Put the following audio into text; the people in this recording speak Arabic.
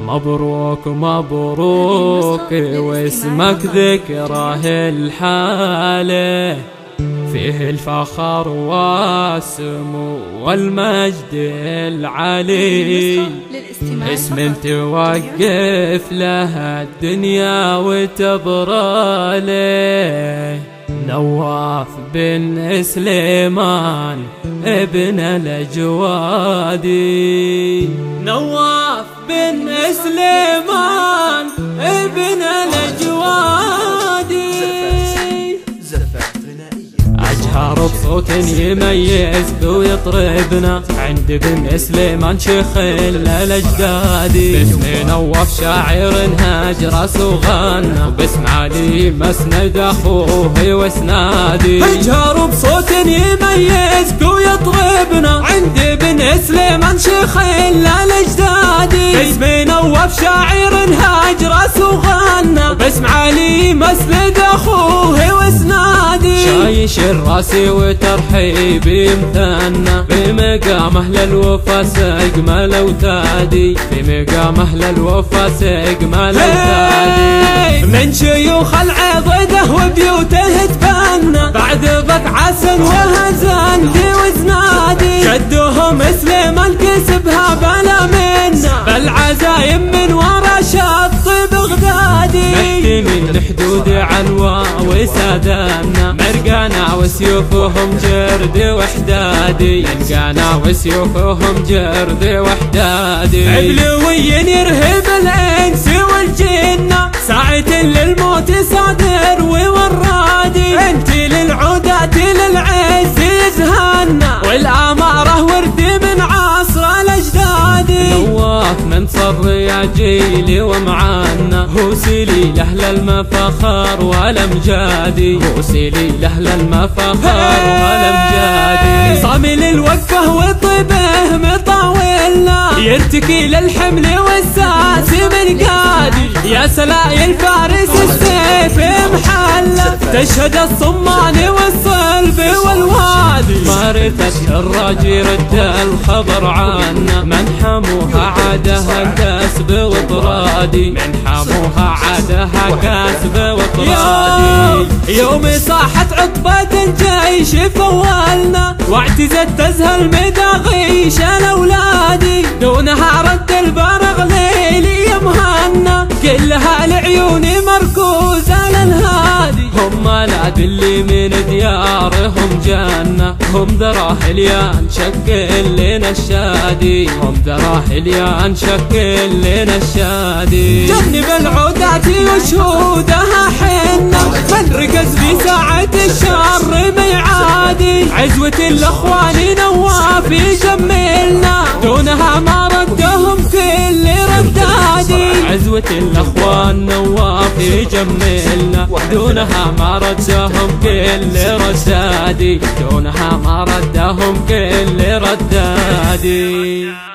مبروك مبروك واسمك ذكره الحالة، فيه الفخر والسمو والمجد العلي، اسم توقف لها الدنيا وتبرى له. نواف بن سليمان ابن الأجوادي، نواف بن سليمان ابن الأجوادي، أجهر بصوت يميز ويطربنا عند بن سليمان شيخ الأجدادي، باسم نواف شاعر هاج راس وغنى، وباسم علي مسند أخوه واسنادي، أجهر بصوت يميز ويطربنا عند بن سليمان شيخ الأجدادي، باسم نواف شاعر هاج راس وغنى، وباسم علي مسند أخوه واسنادي، شايش الراسي وترحيبي مثنى، بمقام أهل الوفا سجمل وتادي، بمقام أهل الوفا سجمل وتادي، من شيوخ العضده وبيوته تفنى، بعد ضك عسن وهزندي وزنادي، جدهم سليمان كسبها بلا منا، بالعزايم من ورا شط بغدادي، نحتمي الحدود عنوا وسادنا، مرقانا وسيوفهم جرد وحدادي، مرقانا وسيوفهم جرد وحدادي، علوي يرهب الانس والجنة، ساعة للموت صادر وورادي، انت للعودات للعز يزهنا، والاماره ورد من عصر الاجدادي، نواف منصر يا جيلي ومعانا، هو سيلي لاهل المفخر والامجادي، هو سيلي لاهل المفخر والامجادي، صامي للوقفه وطيبه مطاولنا، يرتكي للحمل والساس من قادي، يا سلاي الفارس السيف محله، تشهد الصمان والصلب والوادي، مارثت الراجي رد الخبر عنا، من حموها عادها كسب وطرادي، من حموها عادها كسب وطرادي، يوم صاحت عقبة الجيش فولنا، واعتزت تزهل مداغيش الاولادي، دونها رد البرغ ليلي مهنا، كلها لعيوني مركوزة للهادي، هم العد اللي من ديارهم جنة، هم دراهل يا نشكل لنا الشادي، هم دراهل يا نشكل لنا الشادي، جنب العودات وشهودها حنة، من ركز في ساعة الشر ميعادي، عزوة الاخوان نواف يجملنا، دونها ما ردهم كل ردادي، عزوة الاخوان نواف يجملنا، دونها ما ردهم كل ردادي، دونها ما ردهم كل ردادي.